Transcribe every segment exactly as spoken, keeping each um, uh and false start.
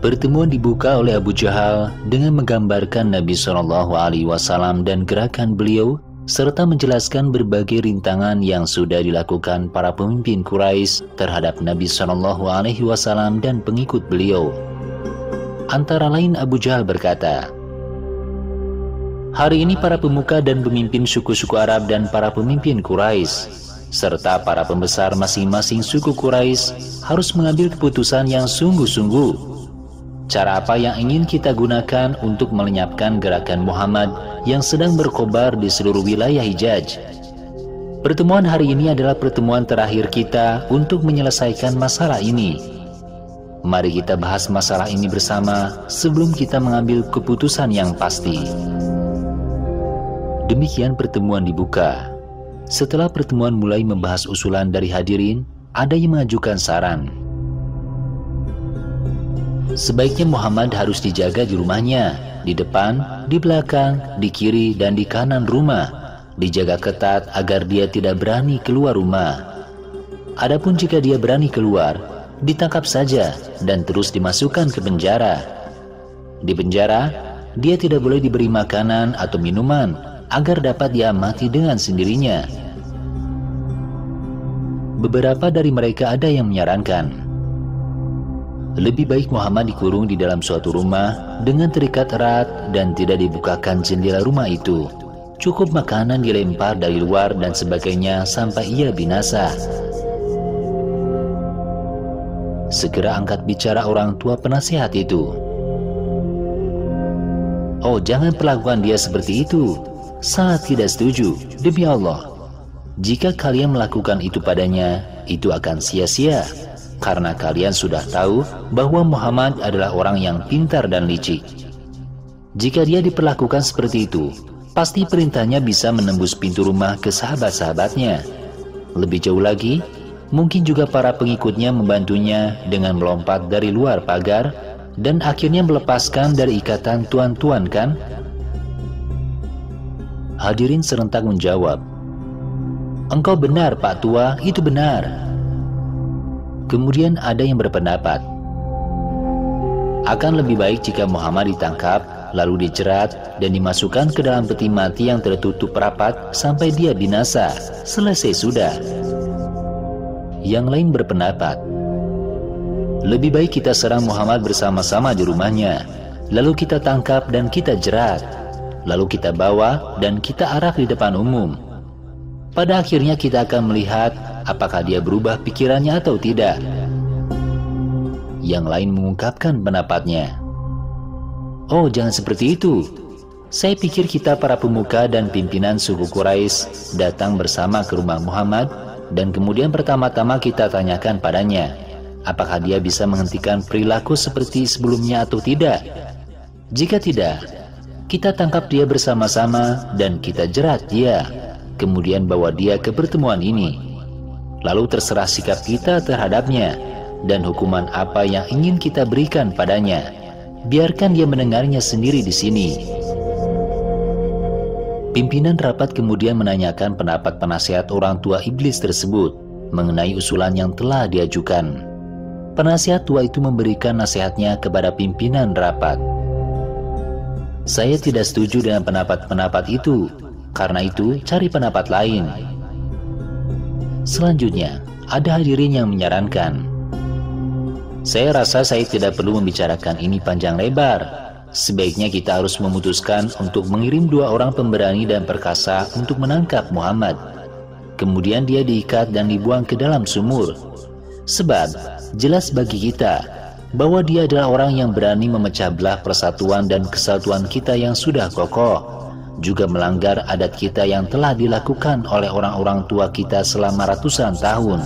Pertemuan dibuka oleh Abu Jahal dengan menggambarkan Nabi shallallahu alaihi wasallam dan gerakan beliau, serta menjelaskan berbagai rintangan yang sudah dilakukan para pemimpin Quraisy terhadap Nabi shallallahu alaihi wasallam dan pengikut beliau. Antara lain Abu Jahal berkata, "Hari ini para pemuka dan pemimpin suku-suku Arab dan para pemimpin Quraisy, serta para pembesar masing-masing suku Quraisy harus mengambil keputusan yang sungguh-sungguh. Cara apa yang ingin kita gunakan untuk melenyapkan gerakan Muhammad yang sedang berkobar di seluruh wilayah Hijaz? Pertemuan hari ini adalah pertemuan terakhir kita untuk menyelesaikan masalah ini. Mari kita bahas masalah ini bersama sebelum kita mengambil keputusan yang pasti." Demikian pertemuan dibuka. Setelah pertemuan mulai membahas usulan dari hadirin, ada yang mengajukan saran. Sebaiknya Muhammad harus dijaga di rumahnya, di depan, di belakang, di kiri, dan di kanan rumah. Dijaga ketat agar dia tidak berani keluar rumah. Adapun jika dia berani keluar, ditangkap saja dan terus dimasukkan ke penjara. Di penjara, dia tidak boleh diberi makanan atau minuman agar dapat diamati dengan sendirinya. Beberapa dari mereka ada yang menyarankan, lebih baik Muhammad dikurung di dalam suatu rumah dengan terikat erat dan tidak dibukakan jendela rumah itu. Cukup makanan dilempar dari luar dan sebagainya sampai ia binasa. Segera angkat bicara orang tua penasihat itu. "Oh, jangan perlakukan dia seperti itu. Sangat tidak setuju, demi Allah. Jika kalian melakukan itu padanya, itu akan sia-sia. Karena kalian sudah tahu bahwa Muhammad adalah orang yang pintar dan licik. Jika dia diperlakukan seperti itu, pasti perintahnya bisa menembus pintu rumah ke sahabat-sahabatnya. Lebih jauh lagi, mungkin juga para pengikutnya membantunya dengan melompat dari luar pagar dan akhirnya melepaskan dari ikatan tuan-tuan, kan?" Hadirin serentak menjawab, "Engkau benar, Pak Tua, itu benar." Kemudian ada yang berpendapat, akan lebih baik jika Muhammad ditangkap, lalu dijerat dan dimasukkan ke dalam peti mati yang tertutup rapat sampai dia binasa. Selesai sudah. Yang lain berpendapat, lebih baik kita serang Muhammad bersama-sama di rumahnya, lalu kita tangkap dan kita jerat, lalu kita bawa dan kita arak di depan umum. Pada akhirnya kita akan melihat apakah dia berubah pikirannya atau tidak. Yang lain mengungkapkan pendapatnya, "Oh, jangan seperti itu. Saya pikir kita para pemuka dan pimpinan suku Quraisy datang bersama ke rumah Muhammad dan kemudian pertama-tama kita tanyakan padanya, apakah dia bisa menghentikan perilaku seperti sebelumnya atau tidak. Jika tidak, kita tangkap dia bersama-sama dan kita jerat dia, kemudian bawa dia ke pertemuan ini. Lalu terserah sikap kita terhadapnya dan hukuman apa yang ingin kita berikan padanya. Biarkan dia mendengarnya sendiri di sini." Pimpinan rapat kemudian menanyakan pendapat penasihat orang tua iblis tersebut mengenai usulan yang telah diajukan. Penasihat tua itu memberikan nasihatnya kepada pimpinan rapat. "Saya tidak setuju dengan pendapat-pendapat itu. Karena itu, cari pendapat lain." Selanjutnya, ada hadirin yang menyarankan, "Saya rasa saya tidak perlu membicarakan ini panjang lebar. Sebaiknya kita harus memutuskan untuk mengirim dua orang pemberani dan perkasa untuk menangkap Muhammad. Kemudian dia diikat dan dibuang ke dalam sumur. Sebab jelas bagi kita bahwa dia adalah orang yang berani memecah belah persatuan dan kesatuan kita yang sudah kokoh, juga melanggar adat kita yang telah dilakukan oleh orang-orang tua kita selama ratusan tahun."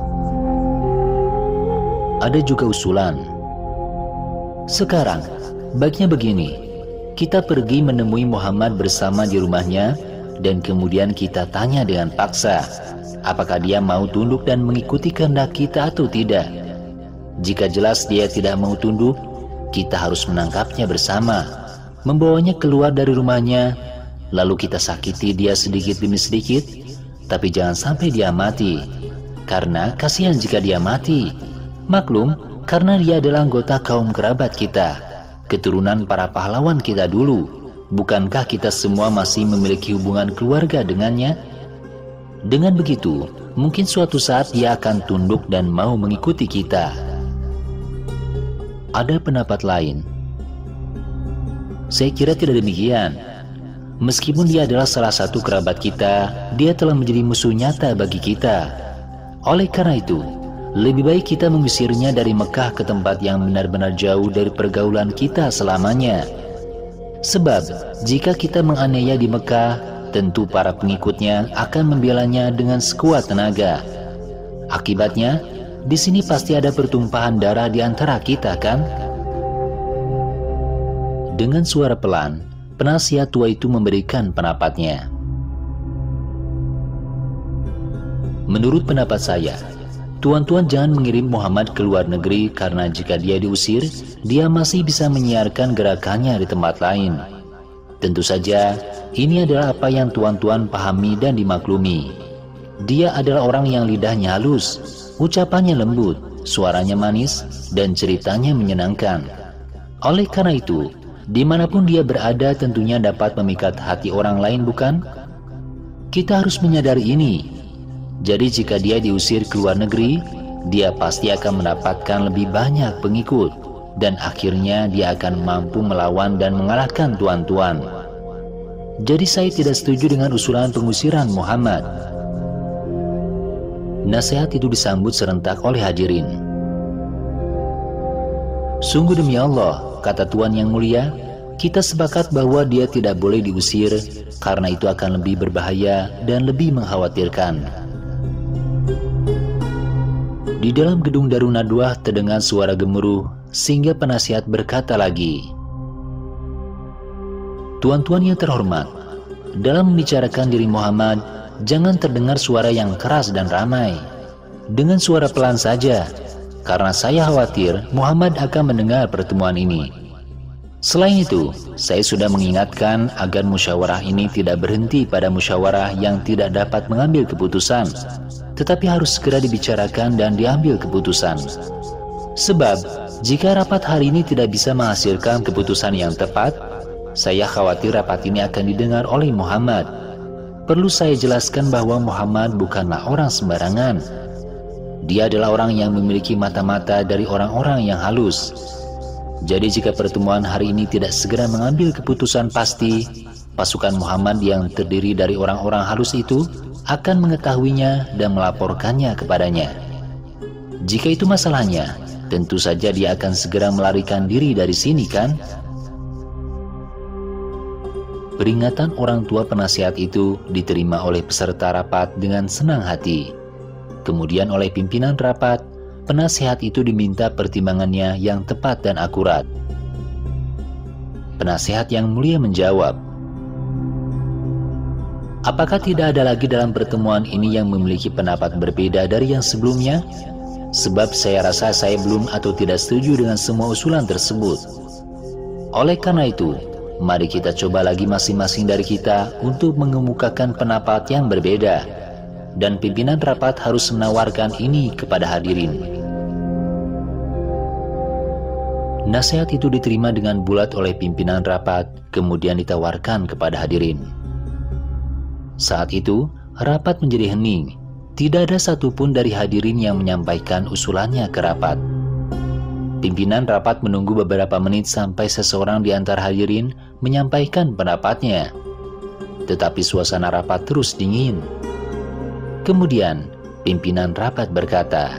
Ada juga usulan, "Sekarang, baiknya begini, kita pergi menemui Muhammad bersama di rumahnya, dan kemudian kita tanya dengan paksa, apakah dia mau tunduk dan mengikuti kehendak kita atau tidak. Jika jelas dia tidak mau tunduk, kita harus menangkapnya bersama, membawanya keluar dari rumahnya, lalu kita sakiti dia sedikit demi sedikit, tapi jangan sampai dia mati, karena kasihan jika dia mati. Maklum, karena dia adalah anggota kaum kerabat kita, keturunan para pahlawan kita dulu. Bukankah kita semua masih memiliki hubungan keluarga dengannya? Dengan begitu, mungkin suatu saat dia akan tunduk dan mau mengikuti kita. Ada pendapat lain. Saya kira tidak demikian. Meskipun dia adalah salah satu kerabat kita, dia telah menjadi musuh nyata bagi kita. Oleh karena itu, lebih baik kita mengusirnya dari Mekah ke tempat yang benar-benar jauh dari pergaulan kita selamanya. Sebab, jika kita menganiaya di Mekah, tentu para pengikutnya akan membelanya dengan sekuat tenaga. Akibatnya, di sini pasti ada pertumpahan darah di antara kita, kan? Dengan suara pelan, penasihat tua itu memberikan pendapatnya. Menurut pendapat saya, tuan-tuan jangan mengirim Muhammad ke luar negeri karena jika dia diusir, dia masih bisa menyiarkan gerakannya di tempat lain. Tentu saja, ini adalah apa yang tuan-tuan pahami dan dimaklumi. Dia adalah orang yang lidahnya halus, ucapannya lembut, suaranya manis, dan ceritanya menyenangkan. Oleh karena itu, dimanapun dia berada tentunya dapat memikat hati orang lain, bukan? Kita harus menyadari ini. Jadi jika dia diusir ke luar negeri, dia pasti akan mendapatkan lebih banyak pengikut, dan akhirnya dia akan mampu melawan dan mengalahkan tuan-tuan. Jadi saya tidak setuju dengan usulan pengusiran Muhammad. Nasihat itu disambut serentak oleh hadirin. Sungguh demi Allah, kata Tuan yang mulia, kita sepakat bahwa dia tidak boleh diusir karena itu akan lebih berbahaya dan lebih mengkhawatirkan. Di dalam gedung Darun Nadwah terdengar suara gemuruh sehingga penasihat berkata lagi, Tuan-tuan yang terhormat, dalam membicarakan diri Muhammad, jangan terdengar suara yang keras dan ramai. Dengan suara pelan saja, karena saya khawatir Muhammad akan mendengar pertemuan ini. Selain itu, saya sudah mengingatkan agar musyawarah ini tidak berhenti pada musyawarah yang tidak dapat mengambil keputusan, tetapi harus segera dibicarakan dan diambil keputusan. Sebab, jika rapat hari ini tidak bisa menghasilkan keputusan yang tepat, saya khawatir rapat ini akan didengar oleh Muhammad. Perlu saya jelaskan bahwa Muhammad bukanlah orang sembarangan. Dia adalah orang yang memiliki mata-mata dari orang-orang yang halus. Jadi jika pertemuan hari ini tidak segera mengambil keputusan pasti, pasukan Muhammad yang terdiri dari orang-orang halus itu akan mengetahuinya dan melaporkannya kepadanya. Jika itu masalahnya, tentu saja dia akan segera melarikan diri dari sini, kan? Peringatan orang tua penasihat itu diterima oleh peserta rapat dengan senang hati. Kemudian oleh pimpinan rapat, penasihat itu diminta pertimbangannya yang tepat dan akurat. Penasihat yang mulia menjawab, apakah tidak ada lagi dalam pertemuan ini yang memiliki pendapat berbeda dari yang sebelumnya? Sebab saya rasa saya belum atau tidak setuju dengan semua usulan tersebut. Oleh karena itu, mari kita coba lagi masing-masing dari kita untuk mengemukakan pendapat yang berbeda. Dan pimpinan rapat harus menawarkan ini kepada hadirin. Nasihat itu diterima dengan bulat oleh pimpinan rapat, kemudian ditawarkan kepada hadirin. Saat itu, rapat menjadi hening. Tidak ada satupun dari hadirin yang menyampaikan usulannya ke rapat. Pimpinan rapat menunggu beberapa menit sampai seseorang di antara hadirin menyampaikan pendapatnya. Tetapi suasana rapat terus dingin. Kemudian, pimpinan rapat berkata,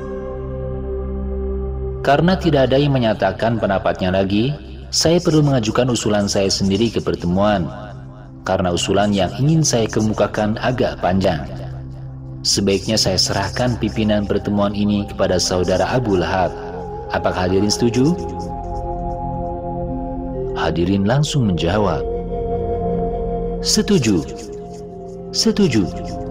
karena tidak ada yang menyatakan pendapatnya lagi, saya perlu mengajukan usulan saya sendiri ke pertemuan. Karena usulan yang ingin saya kemukakan agak panjang. Sebaiknya saya serahkan pimpinan pertemuan ini kepada saudara Abu Lahab. Apakah hadirin setuju? Hadirin langsung menjawab, setuju, setuju.